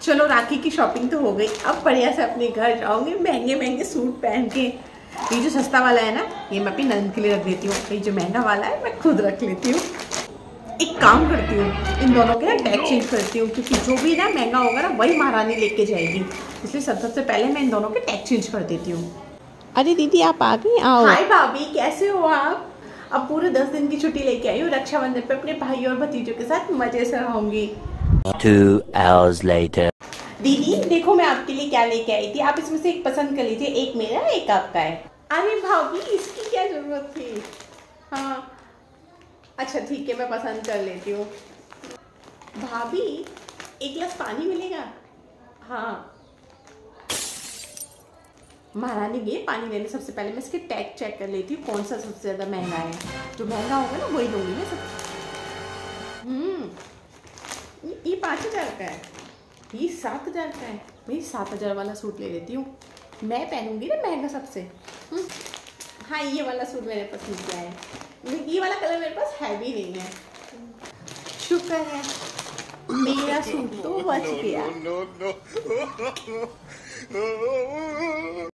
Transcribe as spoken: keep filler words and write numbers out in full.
चलो राखी की शॉपिंग तो हो गई, अब बढ़िया से अपने घर जाऊंगी महंगे महंगे सूट पहन के। ये जो सस्ता वाला है ना, ये मैं अपनी नंद के लिए रख देती हूँ। ये जो महंगा वाला है मैं खुद रख लेती हूँ। एक काम करती हूँ, इन दोनों के ना टैग चेंज करती हूँ, क्योंकि जो भी ना महंगा होगा ना वही महारानी लेके जाएगी। इसलिए सब सबसे पहले मैं इन दोनों के टैग चेंज कर देती हूँ। अरे दीदी आप आ गई? आओ। हाय भाभी, कैसे हो आप? अब पूरे दस दिन की छुट्टी लेके आई हूँ। रक्षाबंधन पे अपने भाई और भतीजों के साथ मजे से रहूंगी। Two hours later. दीदी देखो मैं आपके लिए क्या लेके आई थी, आप इसमें से एक पसंद कर लीजिए। एक मेरा एक आपका है। अरे भाभी इसकी क्या जरूरत थी? हाँ अच्छा ठीक है, मैं पसंद कर लेती हूँ। भाभी एक गिलास पानी मिलेगा? हाँ महारानी गई पानी लेने। सबसे पहले मैं इसके टैग चेक कर लेती हूँ, कौन सा सबसे ज़्यादा महंगा है। जो महंगा होगा ना वही लूँगी मैं सब। हम्म ये पाँच हज़ार का है, ये सात हज़ार का है। मैं सात हज़ार वाला सूट ले लेती हूँ, मैं पहनूंगी ना महंगा सबसे। हाँ ये वाला सूट मैंने पसंद किया है। ये वाला कलर मेरे पास है भी नहीं है। शुक्र है मेरा सूट तो बच गया।